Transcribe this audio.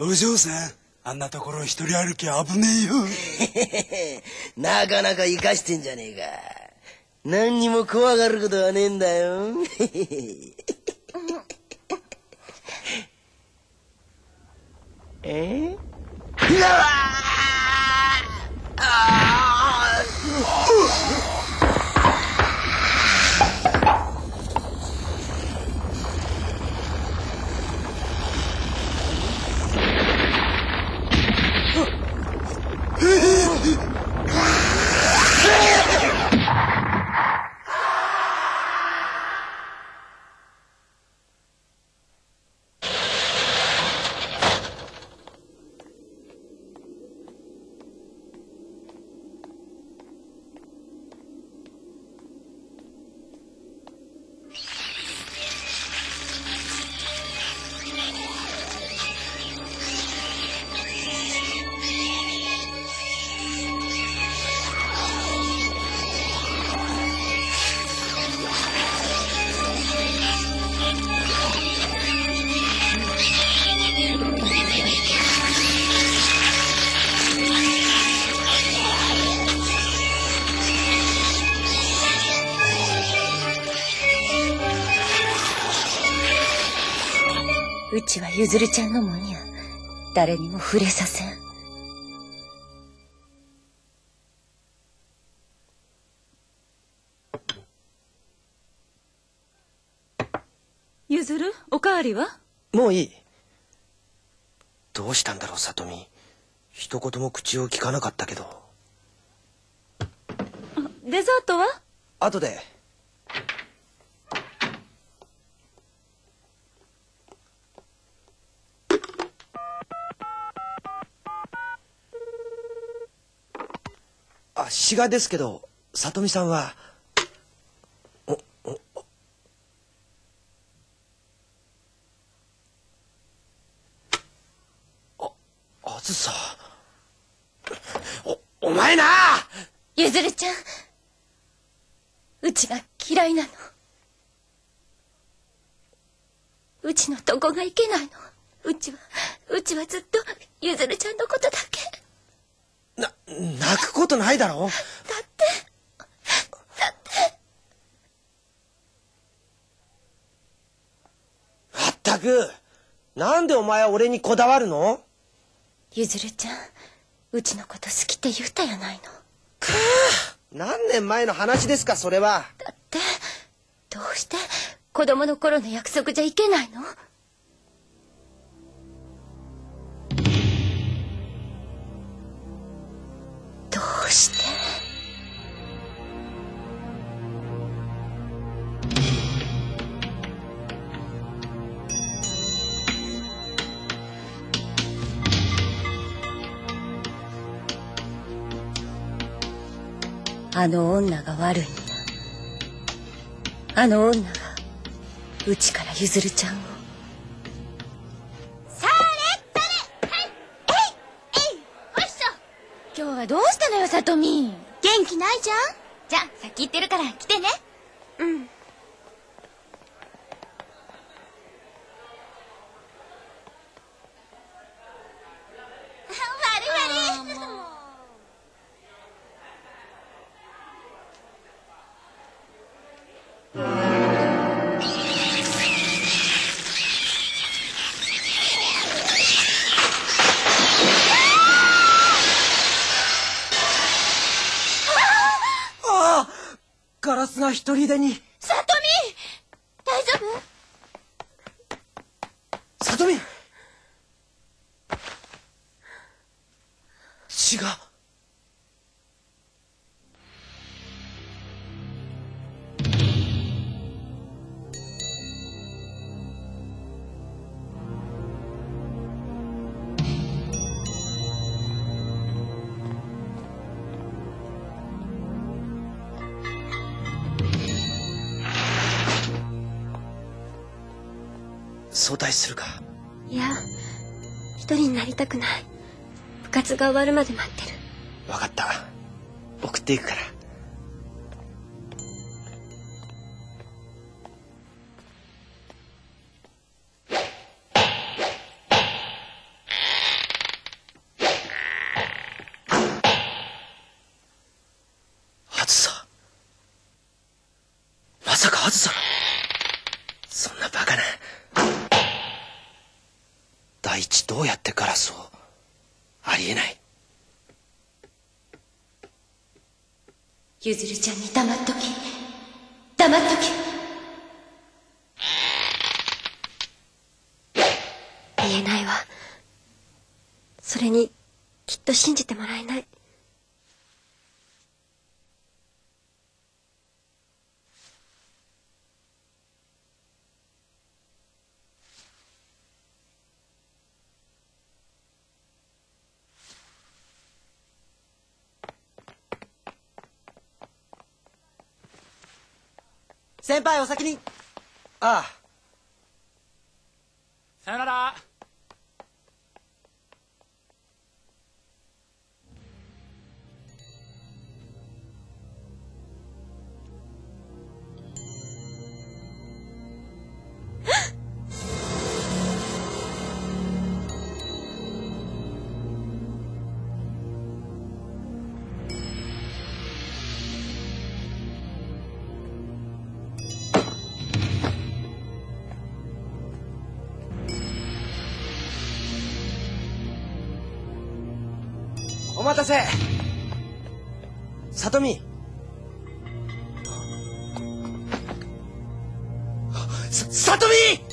お嬢さん、あんなところ一人歩き危ねえよ。 なかなか生かしてんじゃねえか。何にも怖がることはねえんだよ。え？うわあ！ うちはゆずるちゃんのもんや。誰にも触れさせん。 ゆずる、おかわりは？ もういい。どうしたんだろう、里美。一言も口を聞かなかったけど。 デザートは？ 後で。志賀ですけど、里美さんは。あずさ。お前な！ ゆずるちゃん、うちが嫌いなの。うちのとこがいけないの。うちはずっとゆずるちゃんのことだけ。 泣くことないだろ。だってまったく、なんでお前は俺にこだわるの？ ゆずるちゃん、うちのこと好きって言うたやないの。 何年前の話ですか、それは。 だってどうして子供の頃の約束じゃいけないの？どうして？あの女が悪いんや。あの女がうちからゆずるちゃんを。 それそれ、はい、えいえい、ほいしょ。 今日はどうしたのよ、さとみ。 元気ないじゃん。 じゃあ先行ってるから来てね。 うん。悪い悪い。 ガラスが一人でに。 さとみ、大丈夫？ さとみ。血が。早退するか？ いや、一人になりたくない。部活が終わるまで待ってる。 分かった。送っていくから。 ちどうやってガラスを。ありえない。 ゆずるちゃんに黙っとき。黙っとき。 言えないわ。それにきっと信じてもらえない。 先輩お先に。 ああ。 さよなら。 お待たせ。里美。里美。